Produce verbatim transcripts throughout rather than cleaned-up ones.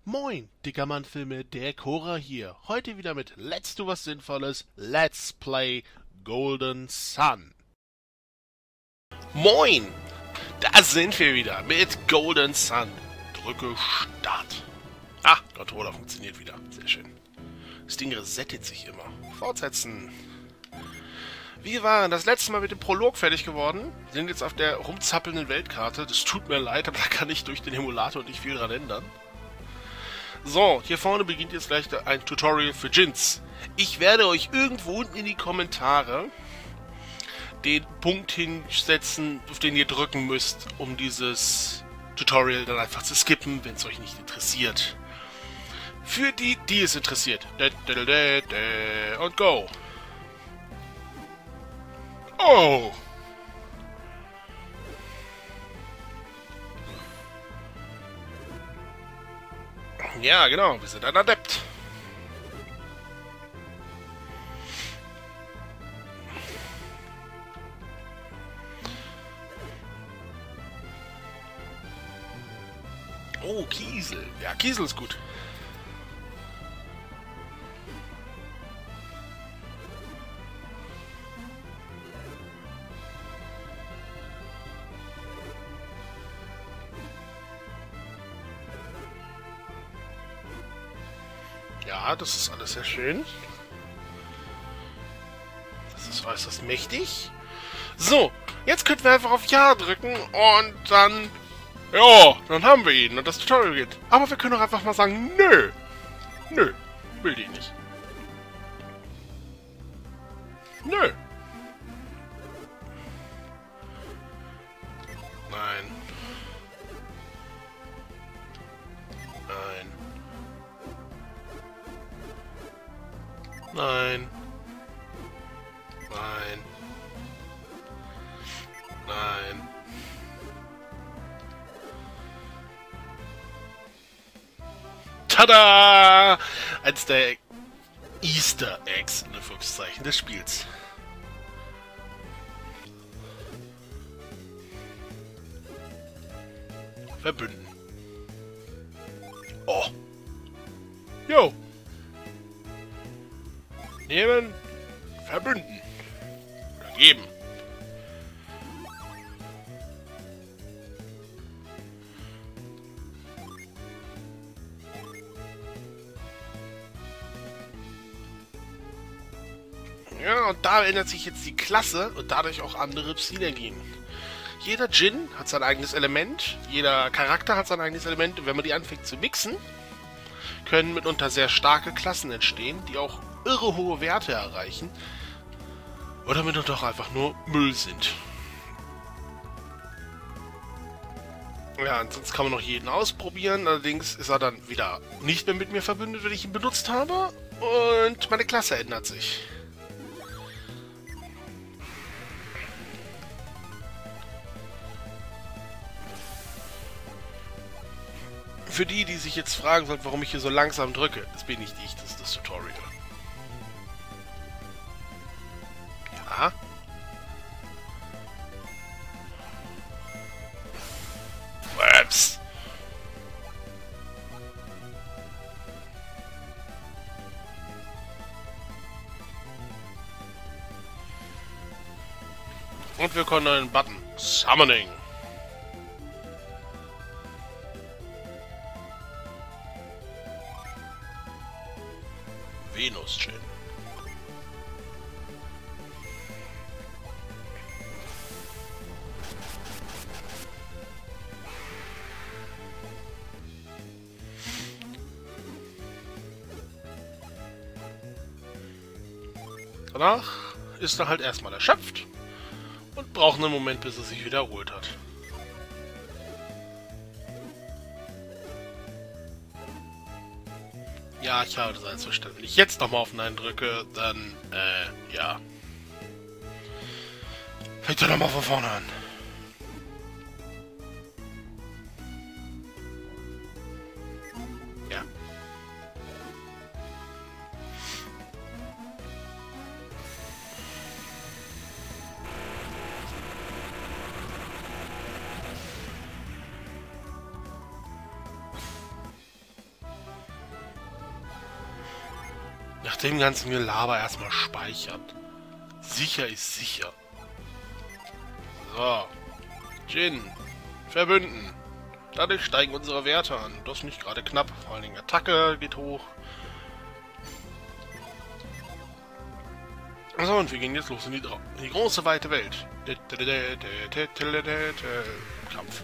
Moin, Dickermann-Filme, der Cora hier. Heute wieder mit Let's Do Was Sinnvolles, Let's Play Golden Sun. Moin, da sind wir wieder mit Golden Sun. Drücke Start. Ah, Controller funktioniert wieder. Sehr schön. Das Ding resettet sich immer. Fortsetzen. Wir waren das letzte Mal mit dem Prolog fertig geworden. Wir sind jetzt auf der rumzappelnden Weltkarte. Das tut mir leid, aber da kann ich durch den Emulator nicht viel dran ändern. So, hier vorne beginnt jetzt gleich ein Tutorial für Djinns. Ich werde euch irgendwo unten in die Kommentare den Punkt hinsetzen, auf den ihr drücken müsst, um dieses Tutorial dann einfach zu skippen, wenn es euch nicht interessiert. Für die, die es interessiert. Und go! Oh! Ja, genau, wir sind ein Adept. Oh, Kiesel. Ja, Kiesel ist gut. Ja, das ist alles sehr schön. Das ist äußerst mächtig. So, jetzt könnten wir einfach auf Ja drücken und dann... Ja, dann haben wir ihn und das Tutorial geht. Aber wir können auch einfach mal sagen, nö. Nö, will die nicht. Nö. Nein. Nein. Nein. Nein. Nein. Tada! Eins der Easter Eggs, in Anführungszeichen, des Spiels. Verbünden. Oh. Jo. Nehmen. Verbünden. Oder geben. Ja, und da ändert sich jetzt die Klasse und dadurch auch andere Synergien. Jeder Djinn hat sein eigenes Element, jeder Charakter hat sein eigenes Element und wenn man die anfängt zu mixen, können mitunter sehr starke Klassen entstehen, die auch irre hohe Werte erreichen oder mitunter auch einfach nur Müll sind. Ja, und sonst kann man noch jeden ausprobieren, allerdings ist er dann wieder nicht mehr mit mir verbündet, wenn ich ihn benutzt habe und meine Klasse ändert sich. Für die, die sich jetzt fragen sollten, warum ich hier so langsam drücke, das bin nicht ich, das ist das Tutorial. Ja. Ups. Und wir können einen Button. Summoning. Venus-Djinn. Danach ist er halt erstmal erschöpft und braucht einen Moment, bis er sich wieder erholt hat. Ja, ich habe das alles verstanden. Wenn ich jetzt nochmal auf Nein drücke, dann, äh, ja. Fängt er nochmal von vorne an. Ja. Nach dem ganzen Gelaber erstmal speichern. Sicher ist sicher. So. Jin. Verbünden. Dadurch steigen unsere Werte an. Das nicht gerade knapp. Vor allen Dingen Attacke geht hoch. So, und wir gehen jetzt los in die, in die große, weite Welt. Kampf.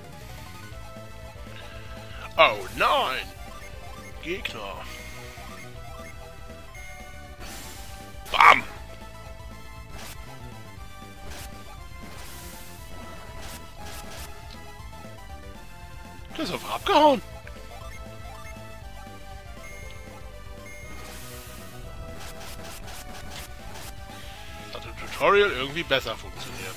Oh nein! Gegner. Bam! Der ist einfach abgehauen. Hat im Tutorial irgendwie besser funktioniert.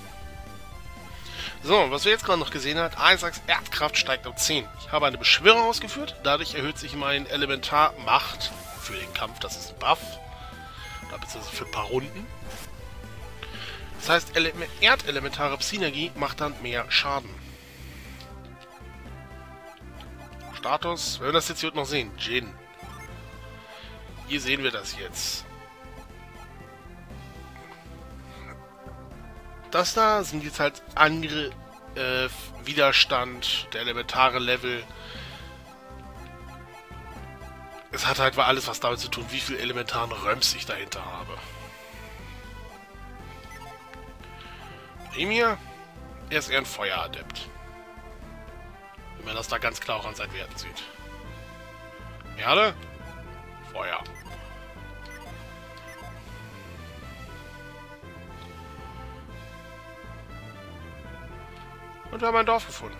So, was wir jetzt gerade noch gesehen haben, Isaacs Erdkraft steigt um zehn. Ich habe eine Beschwörung ausgeführt, dadurch erhöht sich mein Elementarmacht für den Kampf, das ist ein Buff. Oder beziehungsweise für ein paar Runden. Das heißt, Ele erdelementare Psynergie macht dann mehr Schaden. Status, wenn wir das jetzt hier noch sehen, Jin. Hier sehen wir das jetzt. Das da sind jetzt halt andere äh, Widerstand, der elementare Level. Es hat halt alles was damit zu tun, wie viel elementaren Röms ich dahinter habe. Emir, er ist eher ein Feueradept. Wenn man das da ganz klar auch an seinen Werten sieht. Erde, Feuer. Und wir haben ein Dorf gefunden.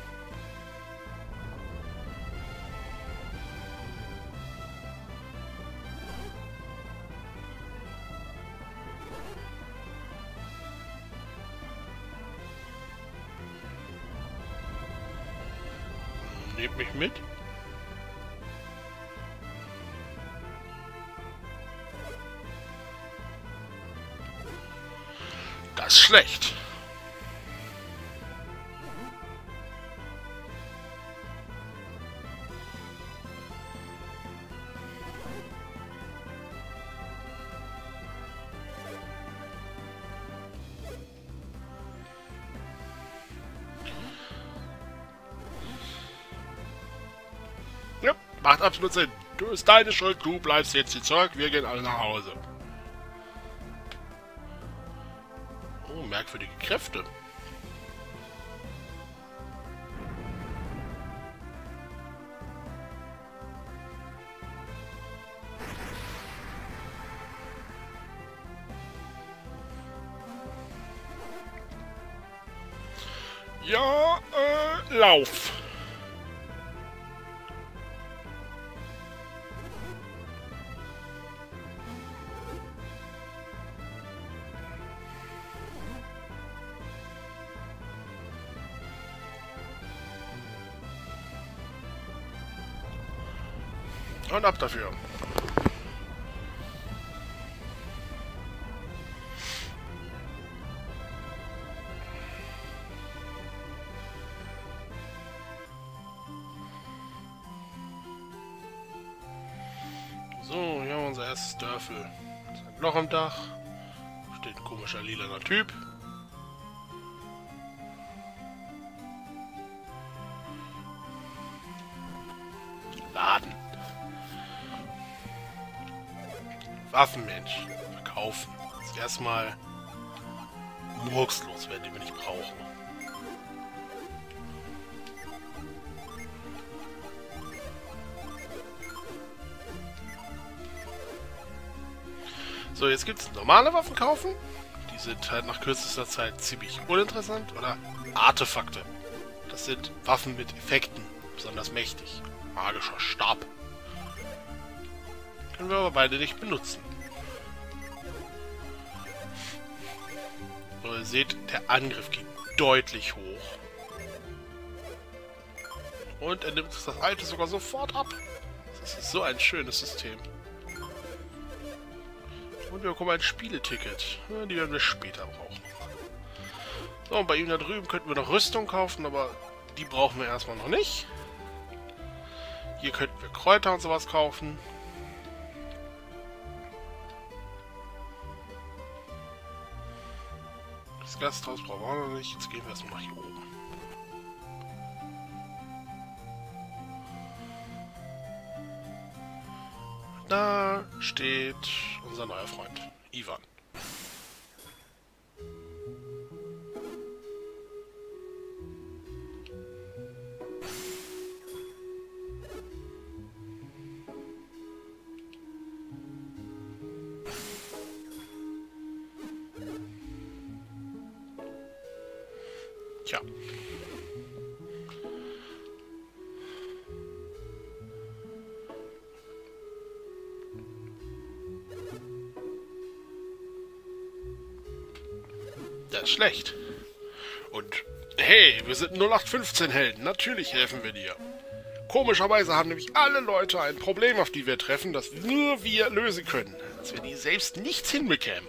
Nehmt mich mit. Das ist schlecht. Ja, macht absolut Sinn. Du ist deine Schuld, du bleibst jetzt hier zurück, wir gehen alle nach Hause. Oh, merkwürdige Kräfte. Ja, äh, lauf. Und ab dafür. So, hier haben wir unser erstes Dörfel. Das ist ein Loch im Dach. Steht ein komischer lilaner Typ. Laden. Waffenmensch. Verkaufen. Jetzt erstmal Murks loswerden, die wir nicht brauchen. So, jetzt gibt es normale Waffen kaufen. Die sind halt nach kürzester Zeit ziemlich uninteressant. Oder Artefakte. Das sind Waffen mit Effekten. Besonders mächtig. Magischer Stab. Können wir aber beide nicht benutzen. So, ihr seht, der Angriff geht deutlich hoch. Und er nimmt das alte sogar sofort ab. Das ist so ein schönes System. Und wir bekommen ein Spieleticket. Ja, die werden wir später brauchen. So, und bei ihm da drüben könnten wir noch Rüstung kaufen, aber die brauchen wir erstmal noch nicht. Hier könnten wir Kräuter und sowas kaufen. Das Gasthaus brauchen wir noch nicht. Jetzt gehen wir erstmal nach hier oben. Da steht unser neuer Freund, Ivan. Tja. Das ist schlecht. Und hey, wir sind null acht fünfzehn Helden. Natürlich helfen wir dir. Komischerweise haben nämlich alle Leute ein Problem, auf die wir treffen, das nur wir lösen können. Dass wir die selbst nichts hinbekämen.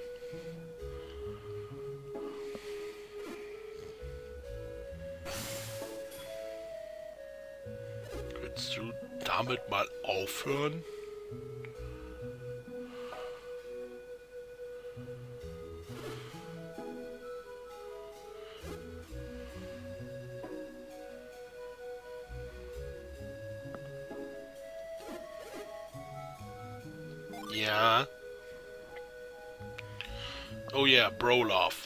Könntest du damit mal aufhören? Ja. Oh yeah, Brolov.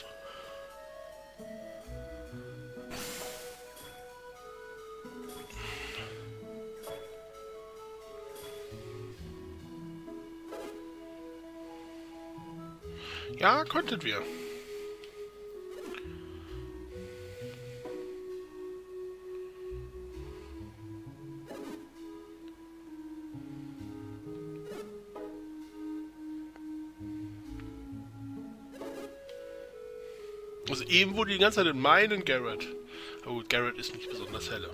Ja, könnten wir. Also eben wurde die ganze Zeit in meinen Garrett. Aber gut, Garrett ist nicht besonders helle.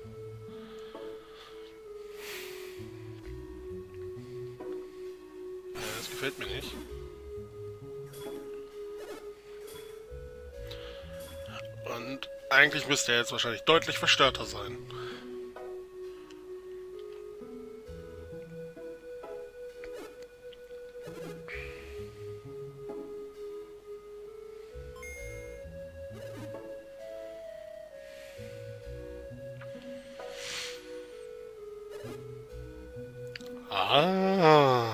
Ja, das gefällt mir nicht. Und eigentlich müsste er jetzt wahrscheinlich deutlich verstörter sein. Ah.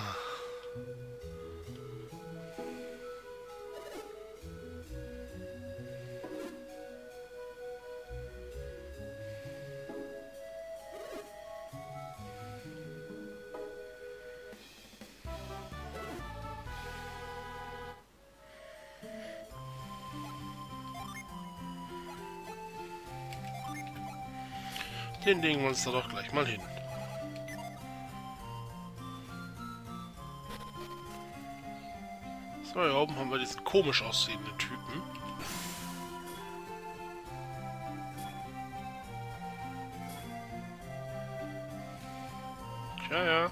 Den legen wir uns da doch gleich mal hin. So, hier oben haben wir diesen komisch aussehenden Typen. Tja, ja.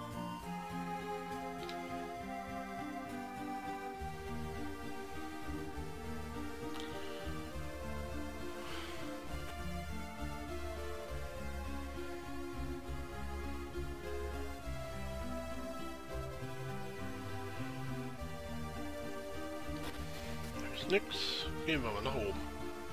Nix. Gehen wir mal nach oben.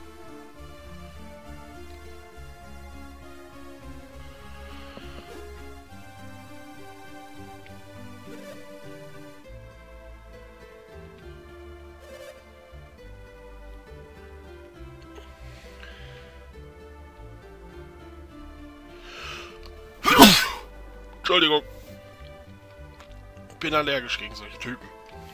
Entschuldigung. Bin allergisch gegen solche Typen.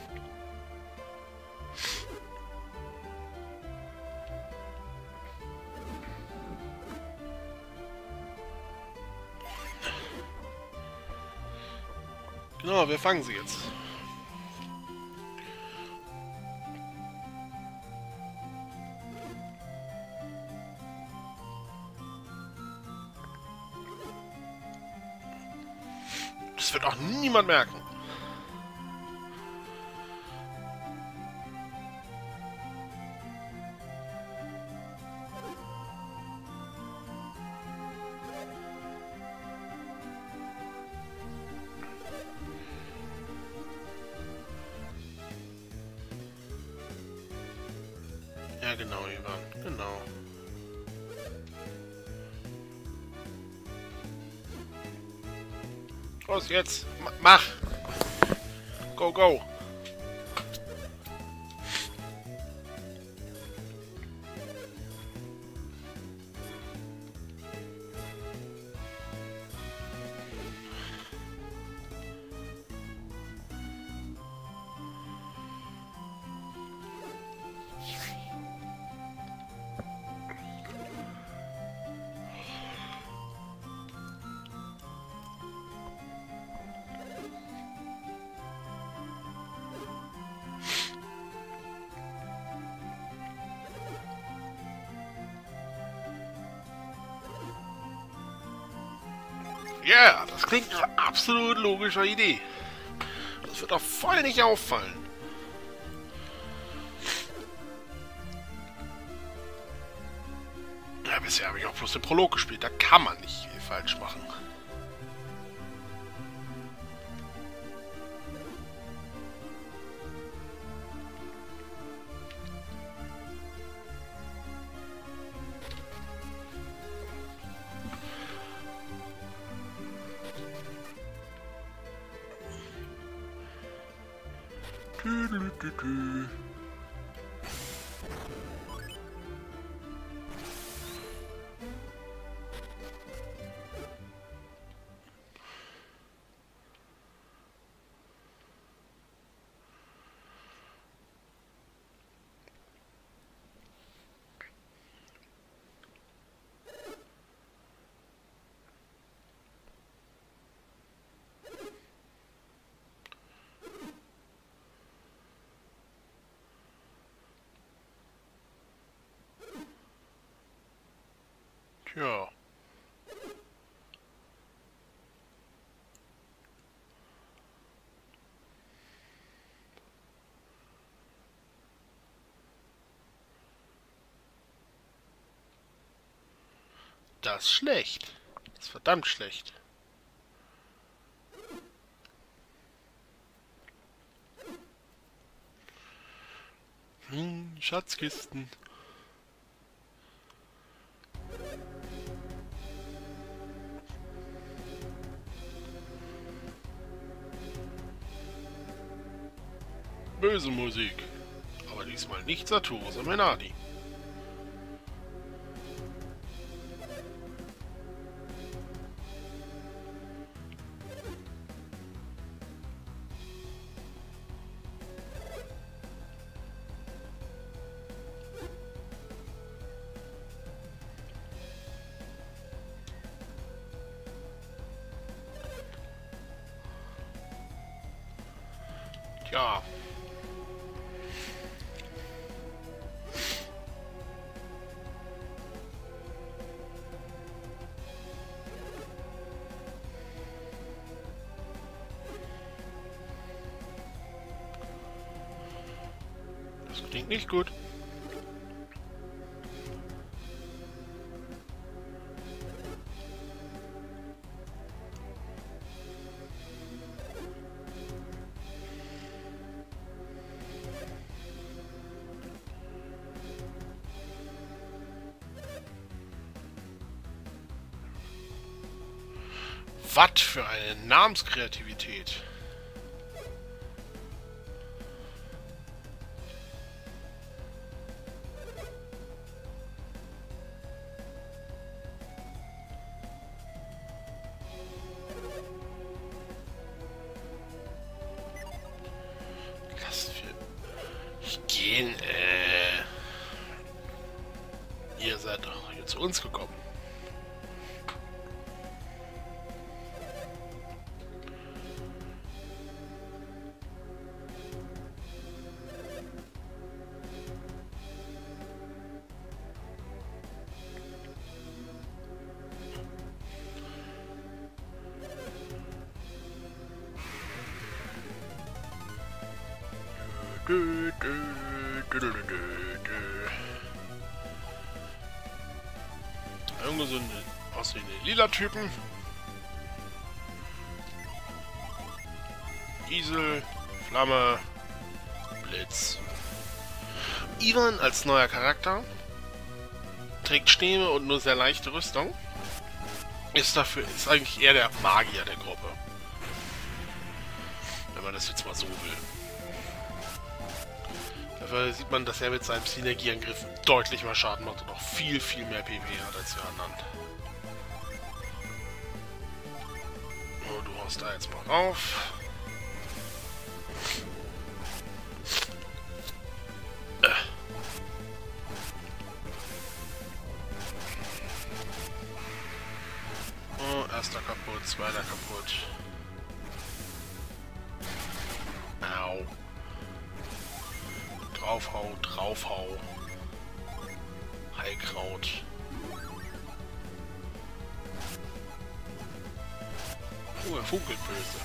Genau, wir fangen sie jetzt. Das wird auch niemand merken. Ja, genau, Ivan. Genau. Los, jetzt. M mach. Go, go. Ja, yeah, das klingt nach einer absolut logischer Idee. Das wird doch voll nicht auffallen. Ja, bisher habe ich auch bloß den Prolog gespielt. Da kann man nicht viel falsch machen. Tja. Das ist schlecht. Das ist verdammt schlecht. Hm, Schatzkisten. Böse Musik. Aber diesmal nicht Satoru Menadi. Tja. Das klingt nicht gut. Was für eine Namenskreativität. Lassen wir gehen. Äh, ihr seid doch hier zu uns gekommen. Dö, dö, dö, dö, dö, dö. Irgendwo so eine aussehende lila Typen. Diesel, Flamme, Blitz. Ivan als neuer Charakter. Trägt Stäbe und nur sehr leichte Rüstung. Ist dafür, ist eigentlich eher der Magier der Gruppe. Wenn man das jetzt mal so will. Dafür sieht man, dass er mit seinem Synergieangriff deutlich mehr Schaden macht und auch viel, viel mehr P P hat als die anderen. So, du haust da jetzt mal rauf. Oh, erster kaputt, zweiter kaputt. Au. Draufhau, draufhau. Heilkraut. Oh, er funkelt böse.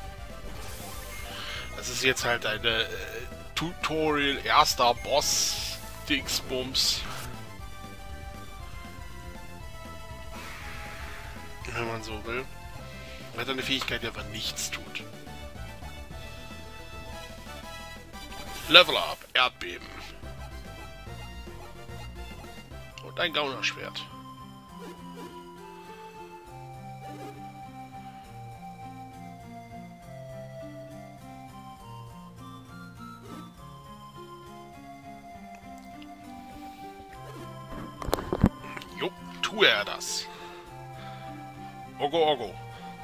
Das ist jetzt halt eine äh, Tutorial, erster Boss, Dingsbums. Wenn man so will. Er hat eine Fähigkeit, die einfach nichts tut. Level Up, Erdbeben. Und ein Gaunerschwert. Jo, tue er das. Ogo, ogo.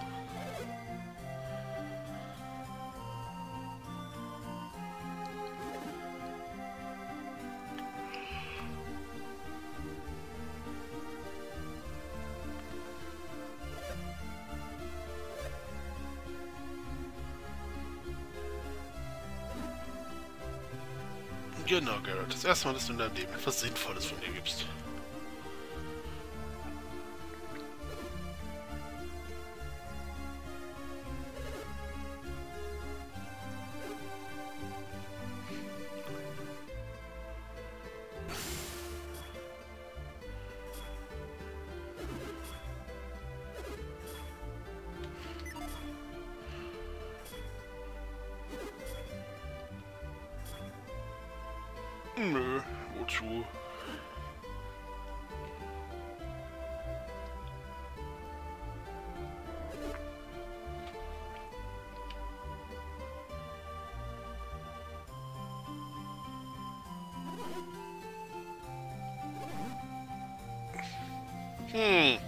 Genau, Garrett. Das erste Mal, dass du in deinem Leben etwas Sinnvolles von dir gibst. Nö, wozu? Hm.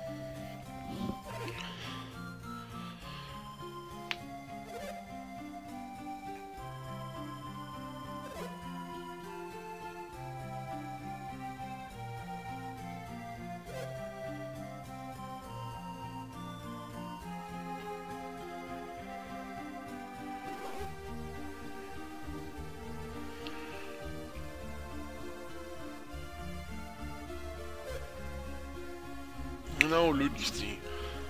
Genau, lügt sie.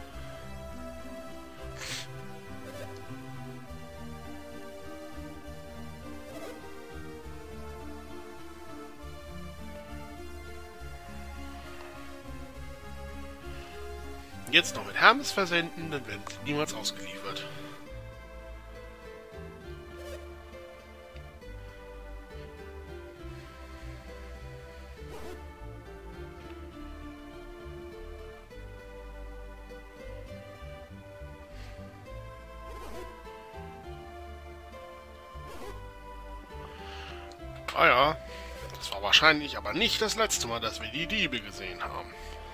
Jetzt noch mit Hermes versenden, dann werden sie niemals ausgeliefert. Ah ja, das war wahrscheinlich aber nicht das letzte Mal, dass wir die Diebe gesehen haben.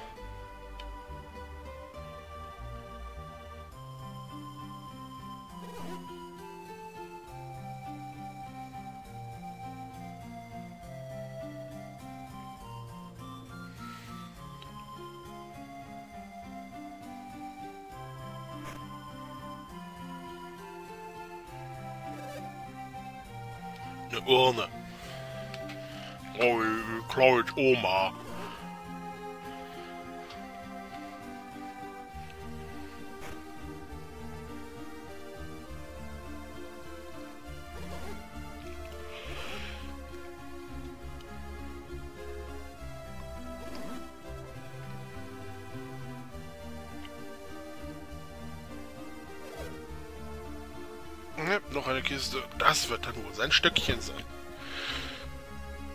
Eine Urne. Oh, Cloud Oma. Ja, noch eine Kiste. Das wird dann wohl sein Stöckchen sein.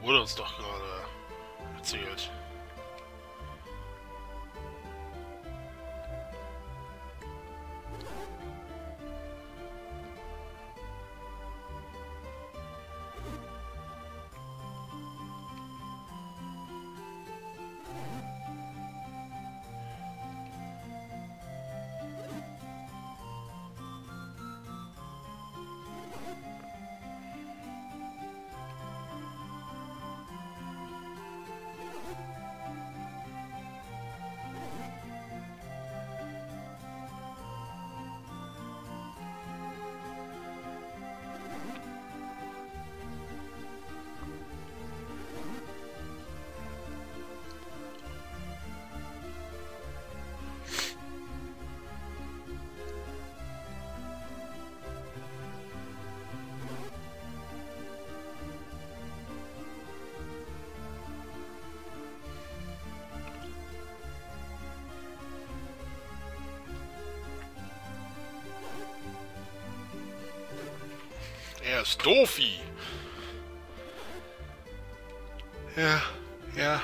Wurde uns doch gerade erzählt. Er ist Doofi. Ja, ja.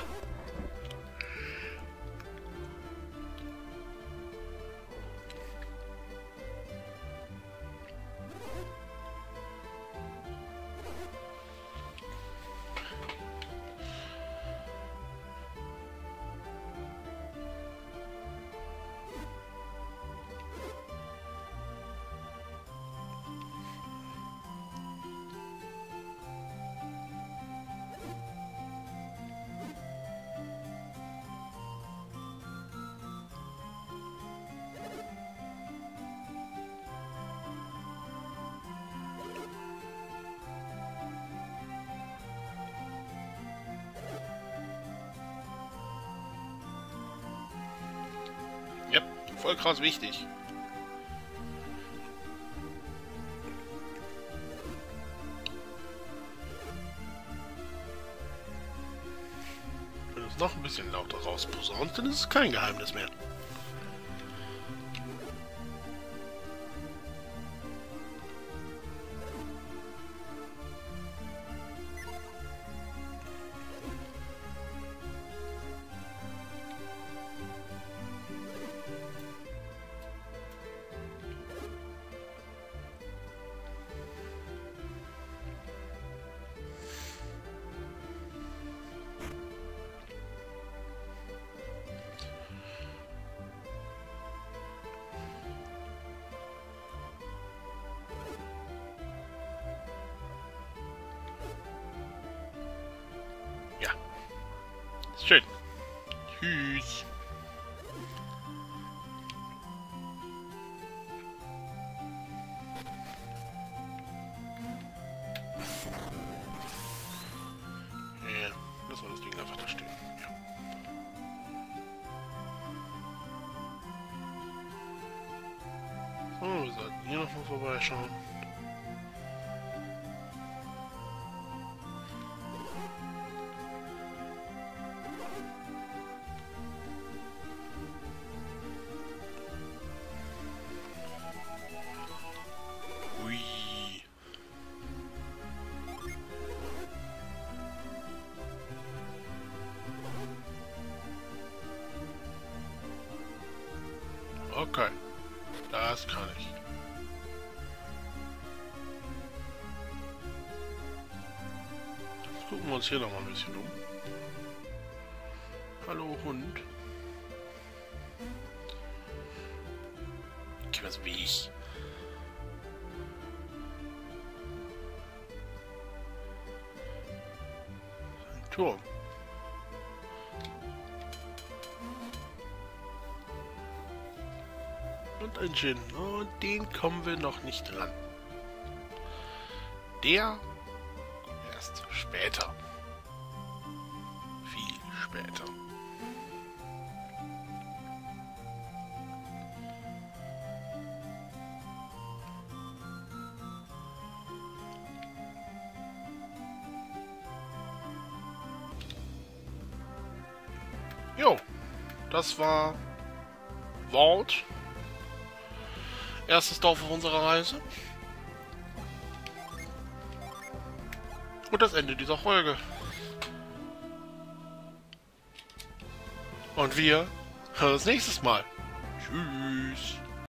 Ja, voll krass wichtig. Wenn du es noch ein bisschen lauter rausposaunst, dann ist es kein Geheimnis mehr. Schön. Tschüss. Ja, lass mal das Ding einfach da stehen. Ja. So, wir sollten hier nochmal vorbeischauen. Okay, das kann ich. Jetzt gucken wir uns hier noch mal ein bisschen um. Hallo Hund. Geh mal so wie ich. Ein Turm. Und ein Djinn. Und den kommen wir noch nicht ran. Der erst später. Viel später. Jo, das war Vault. Erstes Dorf auf unserer Reise. Und das Ende dieser Folge. Und wir hören uns nächstes Mal. Tschüss.